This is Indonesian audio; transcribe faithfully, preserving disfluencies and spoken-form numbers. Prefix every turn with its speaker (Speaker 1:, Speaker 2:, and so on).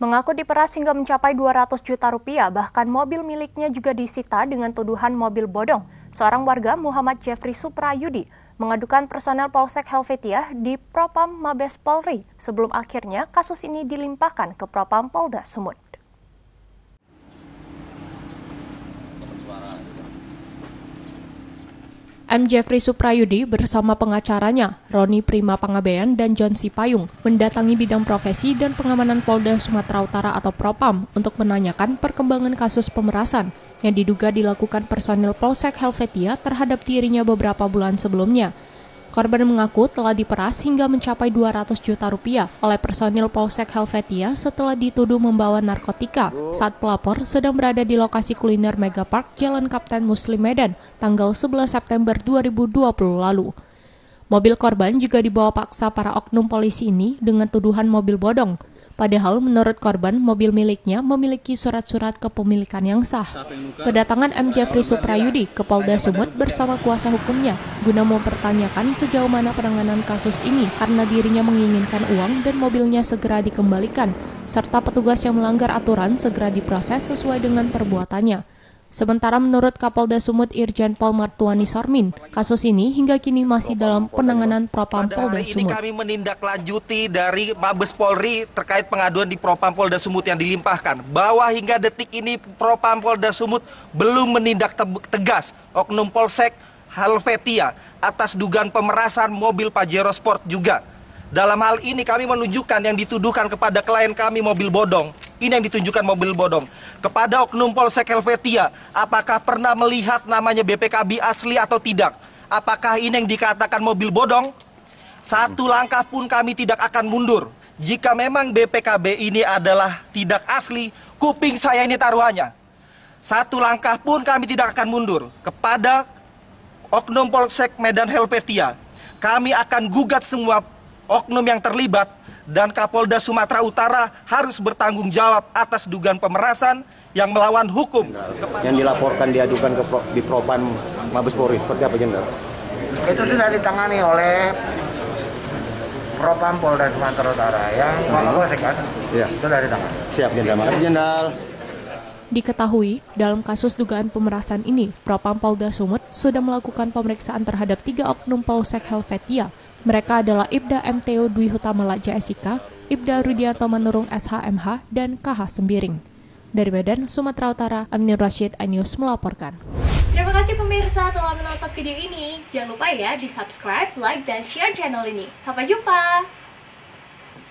Speaker 1: mengaku diperas hingga mencapai dua ratus juta rupiah, bahkan mobil miliknya juga disita dengan tuduhan mobil bodong. Seorang warga Muhammad Jeffrey Suprayudi mengadukan personel Polsek Helvetia di Propam Mabes Polri sebelum akhirnya kasus ini dilimpahkan ke Propam Polda Sumut. M. Jeffrey Suprayudi bersama pengacaranya, Roni Prima Pangabean dan John Sipayung, mendatangi bidang profesi dan pengamanan Polda Sumatera Utara atau Propam untuk menanyakan perkembangan kasus pemerasan yang diduga dilakukan personil Polsek Helvetia terhadap dirinya beberapa bulan sebelumnya. Korban mengaku telah diperas hingga mencapai dua ratus juta rupiah oleh personil Polsek Helvetia setelah dituduh membawa narkotika saat pelapor sedang berada di lokasi kuliner Megapark Jalan Kapten Muslim Medan tanggal sebelas September dua ribu dua puluh lalu. Mobil korban juga dibawa paksa para oknum polisi ini dengan tuduhan mobil bodong. Padahal menurut korban, mobil miliknya memiliki surat-surat kepemilikan yang sah. Kedatangan M. Jeffrey Suprayudi ke Polda Sumut bersama kuasa hukumnya guna mempertanyakan sejauh mana penanganan kasus ini karena dirinya menginginkan uang dan mobilnya segera dikembalikan, serta petugas yang melanggar aturan segera diproses sesuai dengan perbuatannya. Sementara menurut Kapolda Sumut Irjen Pol Martuani Sormin, kasus ini hingga kini masih dalam penanganan Propam Polda Sumut.
Speaker 2: Pada hari ini kami menindaklanjuti dari Mabes Polri terkait pengaduan di Propam Polda Sumut yang dilimpahkan, bahwa hingga detik ini Propam Polda Sumut belum menindak tegas oknum Polsek Helvetia atas dugaan pemerasan mobil Pajero Sport juga. Dalam hal ini kami menunjukkan yang dituduhkan kepada klien kami mobil bodong. Ini yang ditunjukkan mobil bodong. Kepada oknum Polsek Helvetia, apakah pernah melihat namanya B P K B asli atau tidak? Apakah ini yang dikatakan mobil bodong? Satu langkah pun kami tidak akan mundur. Jika memang B P K B ini adalah tidak asli, kuping saya ini taruhannya. Satu langkah pun kami tidak akan mundur. Kepada oknum Polsek Medan Helvetia, kami akan gugat semua oknum yang terlibat dan Kapolda Sumatera Utara harus bertanggung jawab atas dugaan pemerasan yang melawan hukum.
Speaker 3: Yang dilaporkan diadukan ke Pro, di Propam Mabes Polri seperti apa, Jenderal?
Speaker 4: Itu sudah ditangani oleh Propam Polda Sumatera Utara yang Polsek kan?
Speaker 3: Iya.
Speaker 4: Sudah ditangani.
Speaker 3: Siap, Jenderal. Makasih, Jenderal.
Speaker 1: Diketahui, dalam kasus dugaan pemerasan ini, Propam Polda Sumut sudah melakukan pemeriksaan terhadap tiga oknum Polsek Helvetia. Mereka adalah Ibda M T O Dwi Hutamala J S I K, Ibda Rudianto Manurung S H M H, dan K H Sembiring. Dari Medan, Sumatera Utara, Aminur Rashid, iNews melaporkan.
Speaker 5: Terima kasih pemirsa telah menonton video ini. Jangan lupa ya di subscribe, like, dan share channel ini. Sampai jumpa!